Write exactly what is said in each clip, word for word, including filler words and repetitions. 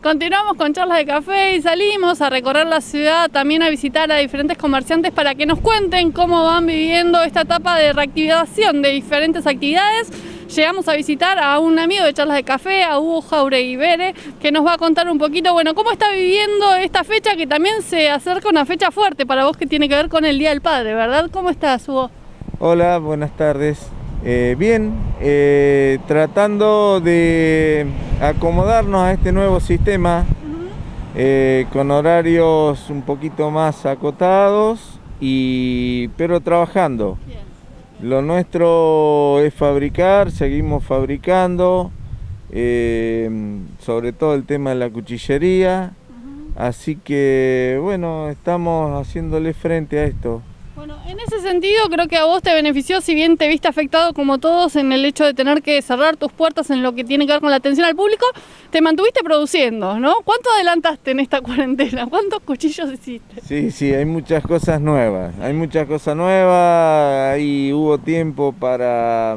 Continuamos con charlas de café y salimos a recorrer la ciudad, también a visitar a diferentes comerciantes para que nos cuenten cómo van viviendo esta etapa de reactivación de diferentes actividades. Llegamos a visitar a un amigo de charlas de café, a Hugo Jauregui Bere, que nos va a contar un poquito, bueno, cómo está viviendo esta fecha, que también se acerca una fecha fuerte para vos que tiene que ver con el Día del Padre, ¿verdad? ¿Cómo estás, Hugo? Hola, buenas tardes. Eh, bien, eh, tratando de acomodarnos a este nuevo sistema, uh-huh. eh, con horarios un poquito más acotados, y, pero trabajando. Bien. Lo nuestro es fabricar, seguimos fabricando, eh, sobre todo el tema de la cuchillería, uh-huh. Así que bueno, estamos haciéndole frente a esto. Bueno, en ese sentido creo que a vos te benefició, si bien te viste afectado como todos en el hecho de tener que cerrar tus puertas en lo que tiene que ver con la atención al público, te mantuviste produciendo, ¿no? ¿Cuánto adelantaste en esta cuarentena? ¿Cuántos cuchillos hiciste? Sí, sí, hay muchas cosas nuevas, hay muchas cosas nuevas, ahí hubo tiempo para,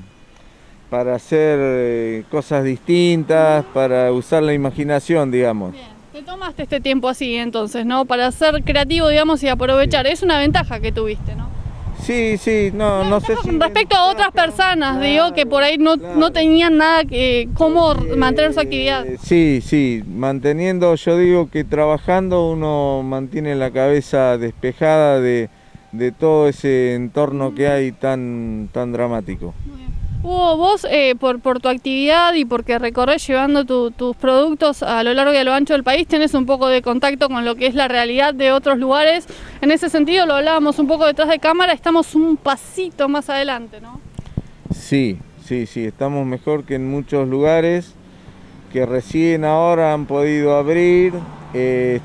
para hacer cosas distintas, para usar la imaginación, digamos. Bien. Te tomaste este tiempo así entonces, ¿no? Para ser creativo, digamos, y aprovechar. Sí. Es una ventaja que tuviste, ¿no? Sí, sí, no, no sé si... Respecto a otras personas, claro, digo, que por ahí no, claro. no tenían nada que... cómo eh, mantener su actividad. Sí, sí, manteniendo, yo digo que trabajando uno mantiene la cabeza despejada de, de todo ese entorno que hay tan, tan dramático. Muy bien. Hugo, vos eh, por, por tu actividad y porque recorres llevando tu, tus productos a lo largo y a lo ancho del país, tenés un poco de contacto con lo que es la realidad de otros lugares. En ese sentido, lo hablábamos un poco detrás de cámara, estamos un pasito más adelante, ¿no? Sí, sí, sí, estamos mejor que en muchos lugares que recién ahora han podido abrir, eh,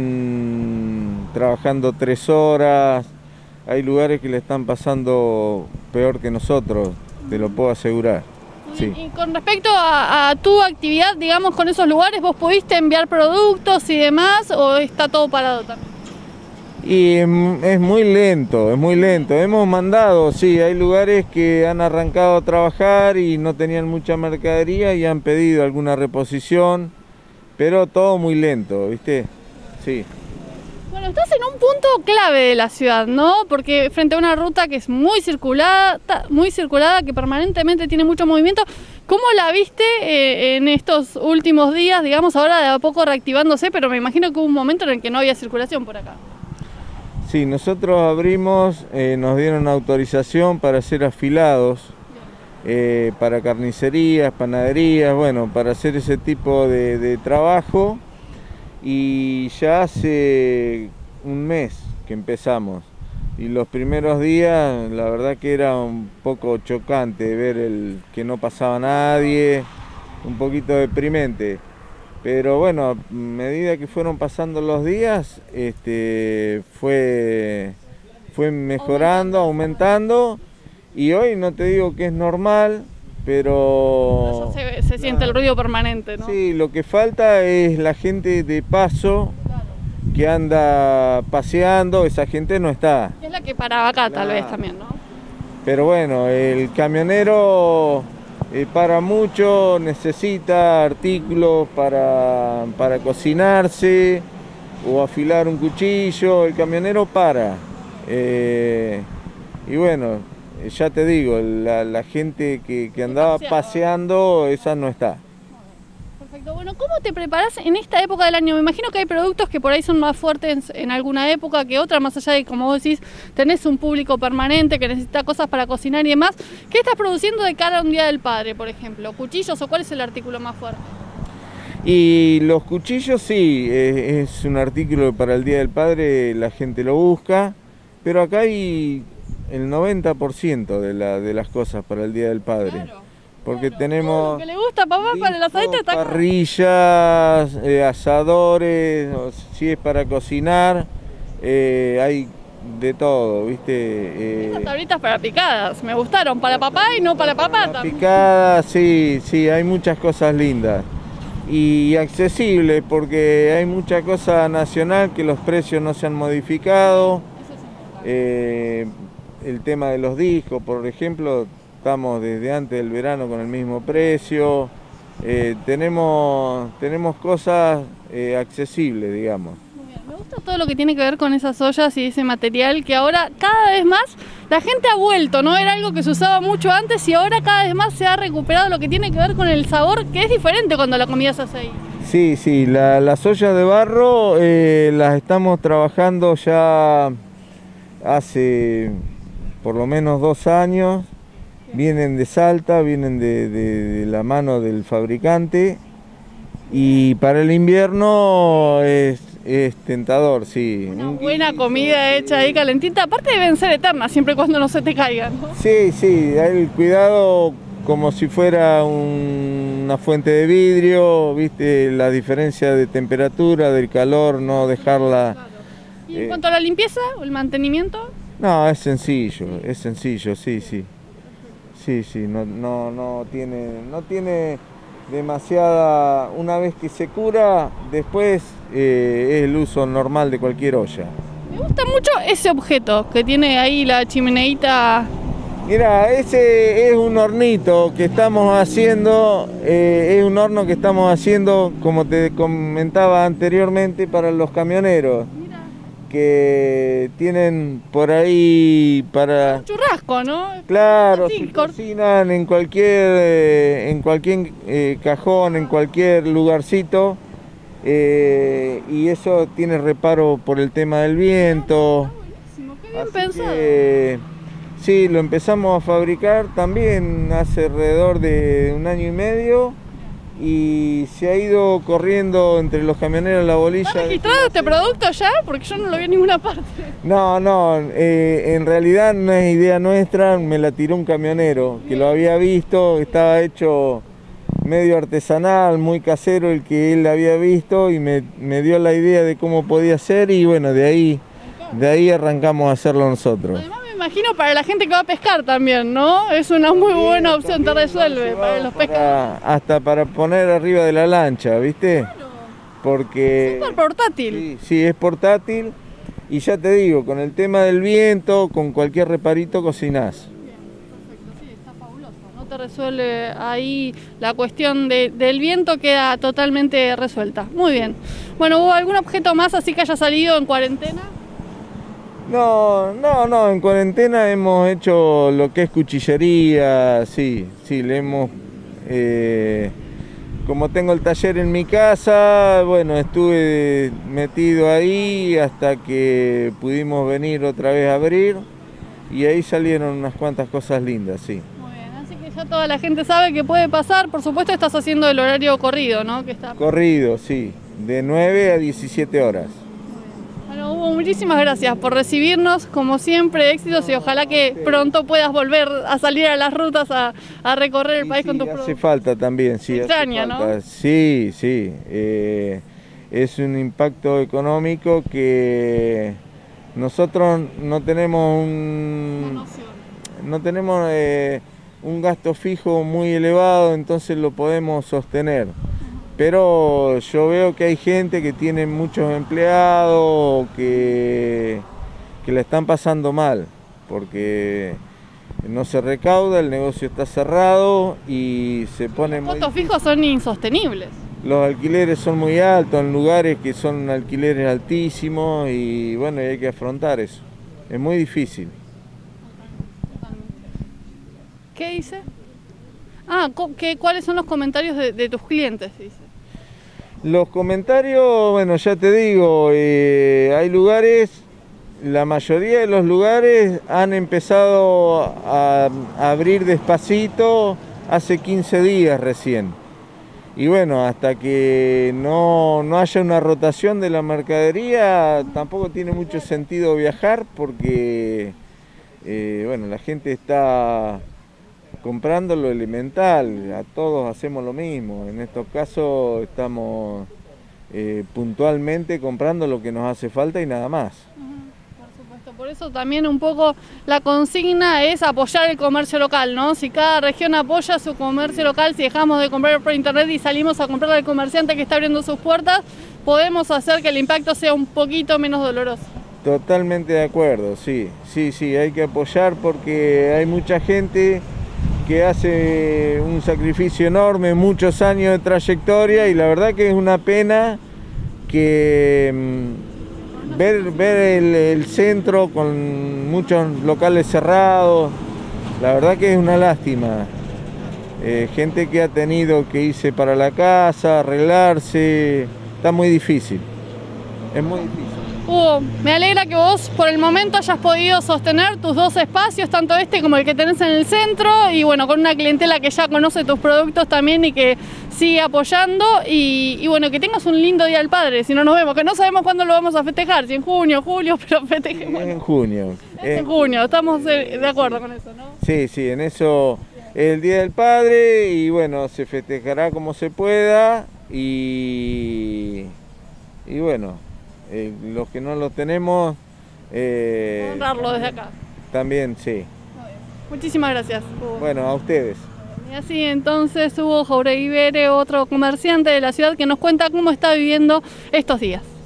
están trabajando tres horas, hay lugares que le están pasando peor que nosotros. Te lo puedo asegurar. Sí. Y con respecto a, a tu actividad, digamos, con esos lugares, ¿vos pudiste enviar productos y demás o está todo parado también? Y es muy lento, es muy lento. Hemos mandado, sí, hay lugares que han arrancado a trabajar y no tenían mucha mercadería y han pedido alguna reposición, pero todo muy lento, ¿viste? Sí. Bueno, estás en un punto clave de la ciudad, ¿no? Porque frente a una ruta que es muy circulada, muy circulada, que permanentemente tiene mucho movimiento, ¿cómo la viste eh, en estos últimos días, digamos, ahora de a poco reactivándose, pero me imagino que hubo un momento en el que no había circulación por acá? Sí, nosotros abrimos, eh, nos dieron autorización para ser afilados, eh, para carnicerías, panaderías, bueno, para hacer ese tipo de, de trabajo. Y ya hace un mes que empezamos y los primeros días la verdad que era un poco chocante ver el que no pasaba nadie, un poquito deprimente, pero bueno, a medida que fueron pasando los días este, fue, fue mejorando, aumentando, y hoy no te digo que es normal, pero... Se, se siente claro, el ruido permanente, ¿no? Sí, lo que falta es la gente de paso, claro, que anda paseando, esa gente no está. Es la que paraba acá, claro, tal vez también, ¿no? Pero bueno, el camionero eh, para mucho, necesita artículos para, para cocinarse o afilar un cuchillo, el camionero para. Eh, y bueno... Ya te digo, la, la gente que, que andaba paseando, esa no está. Perfecto. Bueno, ¿cómo te preparás en esta época del año? Me imagino que hay productos que por ahí son más fuertes en, en alguna época que otra, más allá de, como vos decís, tenés un público permanente que necesita cosas para cocinar y demás. ¿Qué estás produciendo de cara a un Día del Padre, por ejemplo? ¿Cuchillos o cuál es el artículo más fuerte? Y los cuchillos sí, es, es un artículo que para el Día del Padre la gente lo busca, pero acá hay... el noventa por ciento de, la, de las cosas para el Día del Padre. Claro, porque claro, tenemos... Lo que le gusta a papá para el asadito está acá. Parrillas, eh, asadores, si es para cocinar, eh, hay de todo, ¿viste? Eh, Estas tablitas para picadas, me gustaron, para papá y no para papá también. Picadas, sí, sí, hay muchas cosas lindas. Y accesibles, porque hay mucha cosa nacional que los precios no se han modificado. Eh, el tema de los discos, por ejemplo, estamos desde antes del verano con el mismo precio. eh, tenemos, tenemos cosas eh, accesibles, digamos. Me gusta todo lo que tiene que ver con esas ollas y ese material que ahora cada vez más la gente ha vuelto, ¿no? Era algo que se usaba mucho antes y ahora cada vez más se ha recuperado lo que tiene que ver con el sabor, que es diferente cuando la comida se hace ahí. Sí, sí, la, las ollas de barro eh, las estamos trabajando ya hace por lo menos dos años. Vienen de Salta, vienen de, de, de la mano del fabricante y para el invierno es, es tentador, sí. Una buena comida hecha ahí calentita, aparte deben ser eternas siempre y cuando no se te caigan, ¿no? Sí, sí, hay el cuidado como si fuera un, una fuente de vidrio, viste la diferencia de temperatura, del calor, no dejarla... Claro. ¿Y en eh, cuanto a la limpieza o el mantenimiento? No, es sencillo, es sencillo, sí, sí. Sí, sí, no, no, no tiene, no tiene demasiada, una vez que se cura, después eh, es el uso normal de cualquier olla. Me gusta mucho ese objeto que tiene ahí la chimeneita. Mira, ese es un hornito que estamos haciendo, eh, es un horno que estamos haciendo, como te comentaba anteriormente, para los camioneros. Que tienen por ahí para... Un churrasco, ¿no? Claro, sí, se cocinan en cualquier, eh, en cualquier eh, cajón, en cualquier lugarcito, eh, y eso tiene reparo por el tema del viento. Ah, buenísimo, qué bien Así pensado. Que, sí, lo empezamos a fabricar también hace alrededor de un año y medio. Y se ha ido corriendo entre los camioneros la bolilla. ¿Está registrado este producto ya? Porque yo no lo vi en ninguna parte. No, no, eh, en realidad no es idea nuestra, me la tiró un camionero que lo había visto, estaba hecho medio artesanal, muy casero el que él había visto y me, me dio la idea de cómo podía ser y bueno, de ahí, de ahí arrancamos a hacerlo nosotros. Además me imagino para la gente que va a pescar también, ¿no? Es una muy buena opción, te resuelve para los pescadores. Hasta para poner arriba de la lancha, ¿viste? Claro. Porque... Súper portátil. Sí, sí, es portátil y ya te digo, con el tema del viento, con cualquier reparito cocinás. Bien, perfecto, sí, está fabuloso. No te resuelve ahí la cuestión de, del viento, queda totalmente resuelta. Muy bien. Bueno, ¿hubo algún objeto más así que haya salido en cuarentena? No, no, no, en cuarentena hemos hecho lo que es cuchillería, sí, sí, le hemos, eh, como tengo el taller en mi casa, bueno, estuve metido ahí hasta que pudimos venir otra vez a abrir y ahí salieron unas cuantas cosas lindas, sí. Muy bien, así que ya toda la gente sabe que puede pasar, por supuesto estás haciendo el horario corrido, ¿no? Que está... Corrido, sí, de nueve a diecisiete horas. Bueno, Hugo, muchísimas gracias por recibirnos, como siempre, éxitos y ojalá que pronto puedas volver a salir a las rutas a, a recorrer el sí, país sí, con tus hace productos. falta también, sí. Extraña, hace falta. ¿no? Sí, sí. Eh, es un impacto económico que nosotros no tenemos un, no tenemos eh, un gasto fijo muy elevado, entonces lo podemos sostener. Pero yo veo que hay gente que tiene muchos empleados que, que la están pasando mal, porque no se recauda, el negocio está cerrado y se pone... Los costos fijos son insostenibles. Los alquileres son muy altos en lugares que son alquileres altísimos y bueno, hay que afrontar eso. Es muy difícil. ¿Qué dice? Ah, ¿qué, ¿cuáles son los comentarios de, de tus clientes? Dice. Los comentarios, bueno, ya te digo, eh, hay lugares, la mayoría de los lugares han empezado a, a abrir despacito hace quince días recién. Y bueno, hasta que no, no haya una rotación de la mercadería, tampoco tiene mucho sentido viajar porque, eh, bueno, la gente está comprando lo elemental, a todos hacemos lo mismo, en estos casos estamos eh, puntualmente comprando lo que nos hace falta y nada más. Uh-huh, por supuesto, por eso también un poco la consigna es apoyar el comercio local, ¿no? Si cada región apoya su comercio local, si dejamos de comprar por internet y salimos a comprar al comerciante que está abriendo sus puertas, podemos hacer que el impacto sea un poquito menos doloroso. Totalmente de acuerdo, sí, sí, sí, hay que apoyar porque hay mucha gente que hace un sacrificio enorme, muchos años de trayectoria, y la verdad que es una pena que mmm, ver, ver el, el centro con muchos locales cerrados, la verdad que es una lástima. Eh, gente que ha tenido que irse para la casa, arreglarse, está muy difícil, es muy difícil. Hugo, me alegra que vos por el momento hayas podido sostener tus dos espacios, tanto este como el que tenés en el centro, y bueno, con una clientela que ya conoce tus productos también y que sigue apoyando, y, y bueno, que tengas un lindo Día del Padre, si no nos vemos, que no sabemos cuándo lo vamos a festejar, si en junio, julio, pero festejemos. Es en junio. Es en junio, estamos de acuerdo con eso, ¿no? Sí, sí, en eso es el Día del Padre, y bueno, se festejará como se pueda, y, y bueno, Eh, los que no lo tenemos, eh, honrarlo desde acá. También, sí. Muchísimas gracias, Hugo. Bueno, a ustedes. Y así entonces Hugo Jauregui Bere, otro comerciante de la ciudad, que nos cuenta cómo está viviendo estos días.